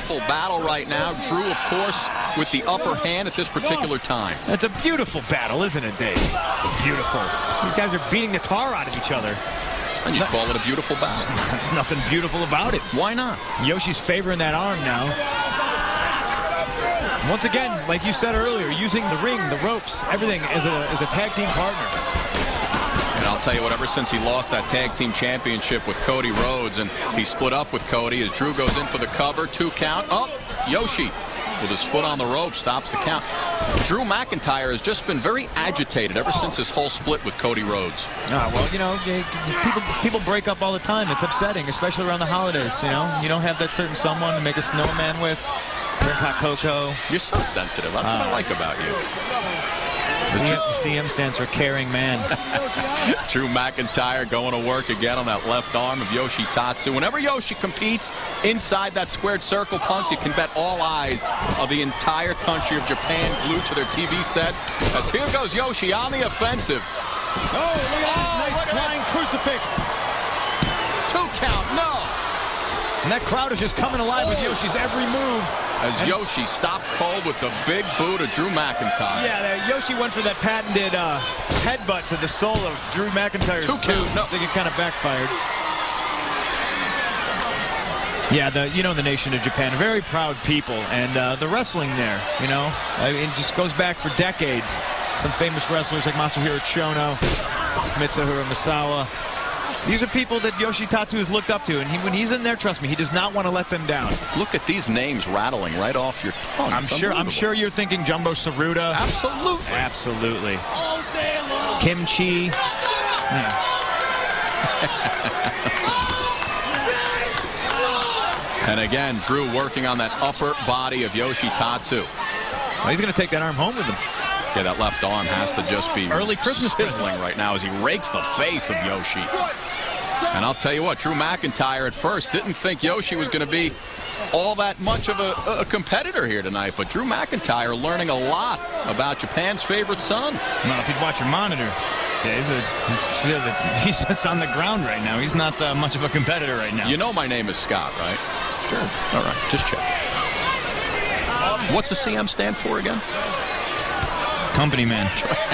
beautiful battle right now. Drew, of course, with the upper hand at this particular time. That's a beautiful battle, isn't it, Dave? Beautiful. These guys are beating the tar out of each other. And you call it a beautiful battle. There's nothing beautiful about it. Why not? Yoshi's favoring that arm now. Once again, like you said earlier, using the ring, the ropes, everything as a tag team partner. And I'll tell you what, ever since he lost that tag team championship with Cody Rhodes and he split up with Cody as Drew goes in for the cover, 2 count. Oh, Yoshi with his foot on the rope stops the count. Drew McIntyre has just been very agitated ever since his whole split with Cody Rhodes. Well, you know, people break up all the time. It's upsetting, especially around the holidays, you know. You don't have that certain someone to make a snowman with, drink hot cocoa. You're so sensitive. That's what I like about you. CM stands for caring man. Drew McIntyre going to work again on that left arm of Yoshitatsu. Whenever Yoshi competes inside that squared circle, Punk, you can bet all eyes of the entire country of Japan glued to their TV sets. As here goes Yoshi on the offensive. Oh, look at that nice flying crucifix. 2 count, no. And that crowd is just coming alive with Yoshi's every move. As Yoshi stopped cold with the big boot of Drew McIntyre. Yeah, Yoshi went for that patented headbutt to the soul of Drew McIntyre's 2 count. No. I think it kind of backfired. Yeah, the nation of Japan, very proud people, and the wrestling there, you know, it just goes back for decades. Some famous wrestlers like Masahiro Chono, Mitsuhiro Misawa. These are people that Yoshitatsu has looked up to, and when he's in there, trust me, he does not want to let them down. Look at these names rattling right off your tongue. I'm sure you're thinking Jumbo Tsuruta. Absolutely. Absolutely. All day long. Kimchi. Yeah. And again, Drew working on that upper body of Yoshitatsu. Well, he's going to take that arm home with him. Yeah, that left arm has to just be early Christmas sizzling right now as he rakes the face of Yoshi. And I'll tell you what, Drew McIntyre at first didn't think Yoshi was going to be all that much of a competitor here tonight. But Drew McIntyre learning a lot about Japan's favorite son. Well, if you'd watch your monitor, Dave, he's just on the ground right now. He's not much of a competitor right now. You know my name is Scott, right? Sure. All right, just check. What's the CM stand for again? Company man.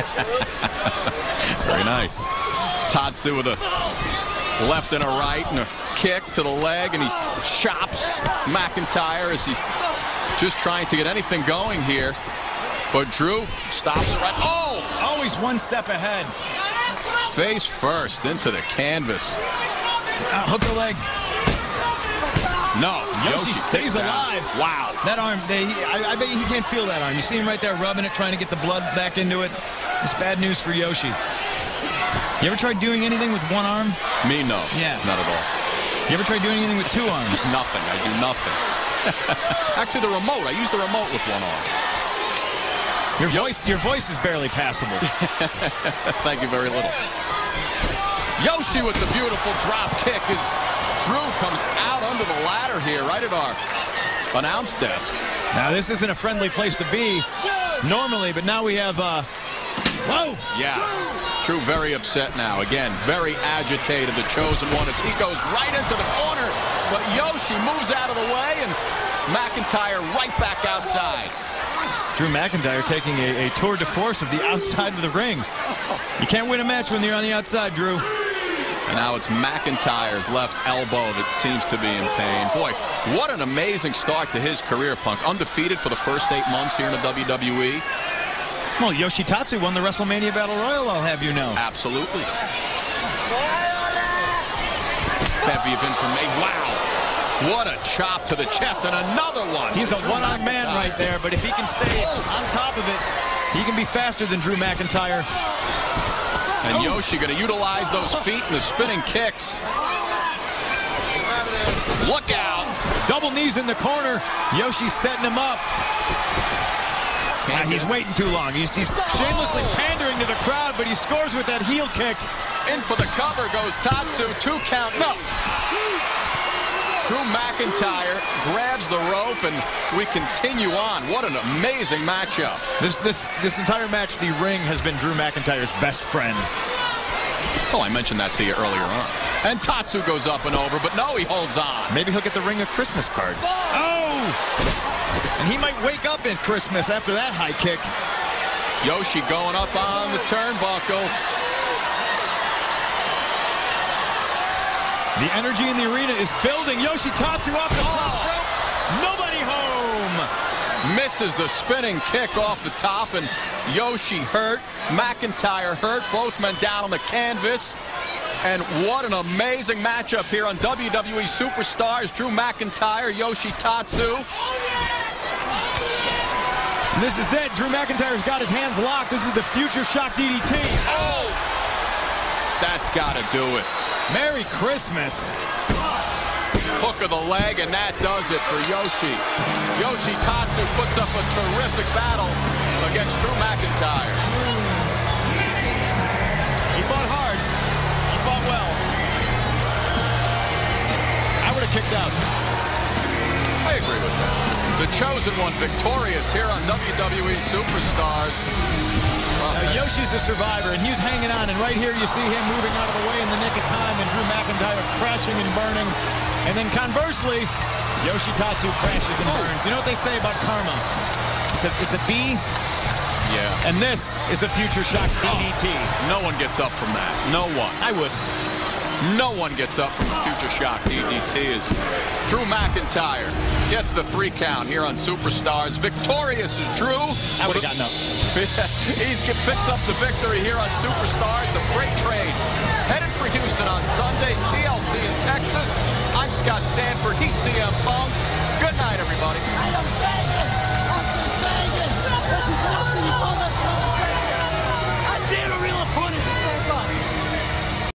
Very nice. Tatsu with a left and a right and a kick to the leg, and he chops McIntyre as he's just trying to get anything going here. But Drew stops it right. Oh! Always one step ahead. Face first into the canvas. Hook the leg. No. Yoshi stays alive. Wow. That arm, I bet he can't feel that arm. You see him right there rubbing it, trying to get the blood back into it. It's bad news for Yoshi. You ever tried doing anything with one arm? Me, no. Yeah. Not at all. You ever tried doing anything with 2 arms? Nothing. I do nothing. Actually, the remote. I use the remote with 1 arm. Your voice is barely passable. Thank you very little. Yoshi with the beautiful drop kick as Drew comes out under the ladder here, right at our announce desk. Now, this isn't a friendly place to be normally, but now we have, whoa! Yeah. Drew very upset now. Again, very agitated, the chosen one, as he goes right into the corner. But Yoshi moves out of the way, and McIntyre right back outside. Drew McIntyre taking a tour de force of the outside of the ring. You can't win a match when you're on the outside, Drew. And now it's McIntyre's left elbow that seems to be in pain. Boy, what an amazing start to his career, Punk. Undefeated for the first 8 months here in the WWE. Well, Yoshitatsu won the WrestleMania Battle Royal, I'll have you know. Absolutely. Heavy of information. Wow. What a chop to the chest, and another one. He's a one-armed man right there, but if he can stay on top of it, he can be faster than Drew McIntyre. And Yoshi going to utilize those feet and the spinning kicks. Look out. Double knees in the corner. Yoshi's setting him up. He's waiting too long. He's shamelessly pandering to the crowd, but he scores with that heel kick. In for the cover goes Tatsu. 2 count. No. Drew McIntyre grabs the rope, and we continue on. What an amazing matchup. This entire match, the ring has been Drew McIntyre's best friend. Oh, I mentioned that to you earlier on. And Tatsu goes up and over, but no, he holds on. Maybe he'll get the ring a Christmas card. Oh! And he might wake up at Christmas after that high kick. Yoshi going up on the turnbuckle. The energy in the arena is building. Yoshitatsu off the top rope. Nobody home. Misses the spinning kick off the top, and Yoshi hurt. McIntyre hurt. Both men down on the canvas. And what an amazing matchup here on WWE Superstars. Drew McIntyre, Yoshitatsu. And this is it. Drew McIntyre's got his hands locked. This is the Future Shock DDT. Oh! That's got to do it. Merry Christmas. Hook of the leg, and that does it for Yoshi. Yoshitatsu puts up a terrific battle against Drew McIntyre. He fought hard. He fought well. I would have kicked out. I agree with that. The Chosen One victorious here on WWE Superstars. Yoshi's a survivor, and he's hanging on. And right here you see him moving out of the way in the nick of time, and Drew McIntyre crashing and burning. And then conversely, Yoshitatsu crashes and burns. You know what they say about karma? It's a B. Yeah. And this is the Future Shock DDT. No one gets up from that. No one. I would. No one gets up from the Future Shock DDT as Drew McIntyre gets the 3 count here on Superstars. Victorious is Drew. I would have gotten up. He picks up the victory here on Superstars. The freight train headed for Houston on Sunday. TLC in Texas. I'm Scott Stanford. He's CM Punk. Good night, everybody. I am banging. I'm just banging.